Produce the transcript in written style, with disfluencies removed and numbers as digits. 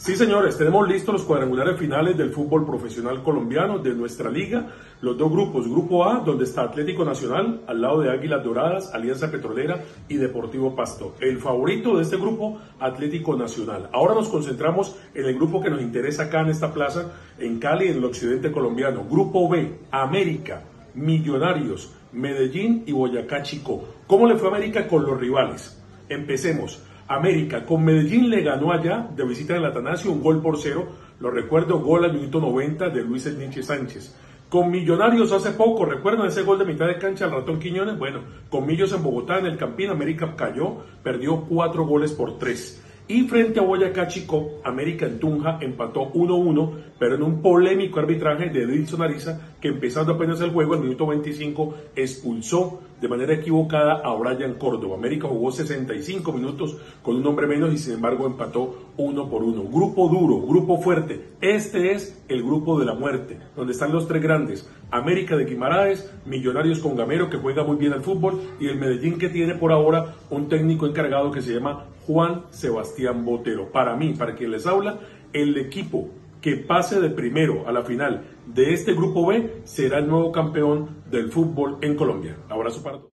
Sí, señores, tenemos listos los cuadrangulares finales del fútbol profesional colombiano de nuestra liga. Los dos grupos, Grupo A, donde está Atlético Nacional, al lado de Águilas Doradas, Alianza Petrolera y Deportivo Pasto. El favorito de este grupo, Atlético Nacional. Ahora nos concentramos en el grupo que nos interesa acá en esta plaza, en Cali, en el occidente colombiano. Grupo B, América, Millonarios, Medellín y Boyacá Chicó. ¿Cómo le fue a América con los rivales? Empecemos. América con Medellín le ganó allá de visita del Atanasio 1-0, lo recuerdo, gol al minuto 90 de Luis El Nietzsche Sánchez. Con Millonarios hace poco, ¿recuerdan ese gol de mitad de cancha al Ratón Quiñones? Bueno, con Millos en Bogotá, en el Campín, América cayó, perdió 4-3. Y frente a Boyacá Chicó, América en Tunja empató 1-1, pero en un polémico arbitraje de Edilson Ariza, que empezando apenas el juego, al minuto 25, expulsó de manera equivocada a Brian Córdoba. América jugó 65 minutos con un hombre menos y sin embargo empató 1-1. Grupo duro, grupo fuerte. Este es el grupo de la muerte, donde están los tres grandes. América de Guimaraes, Millonarios con Gamero, que juega muy bien al fútbol, y el Medellín, que tiene por ahora un técnico encargado que se llama Juan Sebastián Botero. Para mí, para quien les habla, el equipo que pase de primero a la final de este grupo B será el nuevo campeón del fútbol en Colombia. Abrazo para todos.